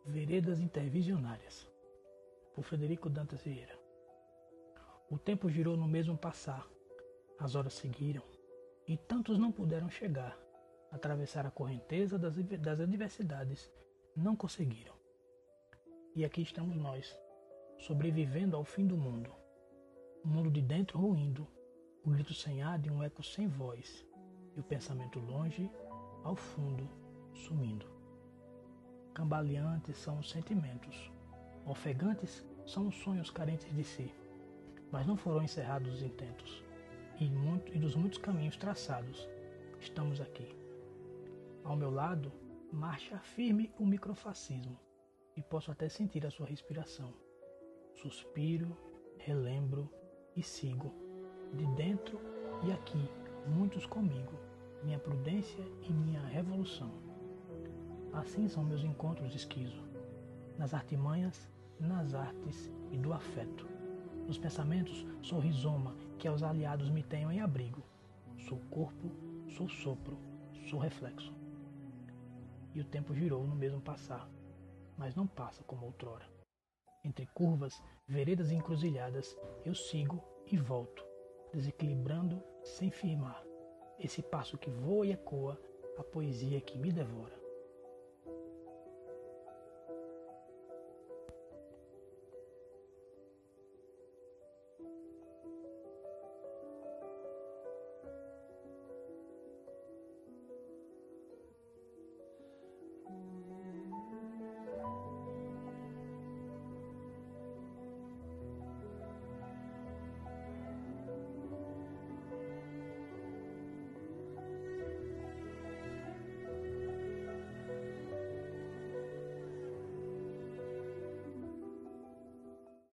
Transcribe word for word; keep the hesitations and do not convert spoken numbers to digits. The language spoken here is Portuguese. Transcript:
Veredas Intervisionárias, por Frederico Dantas Vieira. O tempo girou no mesmo passar, as horas seguiram, e tantos não puderam chegar, atravessar a correnteza das, das adversidades, não conseguiram. E aqui estamos nós, sobrevivendo ao fim do mundo, o mundo de dentro ruindo, o grito sem ar de um eco sem voz, e o pensamento longe, ao fundo, sumindo. Cambaleantes são os sentimentos, ofegantes são os sonhos carentes de si, mas não foram encerrados os intentos, e, muito, e dos muitos caminhos traçados, estamos aqui. Ao meu lado, marcha firme o microfascismo, e posso até sentir a sua respiração. Suspiro, relembro e sigo, de dentro e aqui, muitos comigo, minha prudência e minha revolução. Assim são meus encontros esquizo, nas artimanhas, nas artes e do afeto. Nos pensamentos sou rizoma que aos aliados me tenham em abrigo. Sou corpo, sou sopro, sou reflexo. E o tempo girou no mesmo passar, mas não passa como outrora. Entre curvas, veredas e encruzilhadas, eu sigo e volto, desequilibrando sem firmar. Esse passo que voa e ecoa, a poesia que me devora.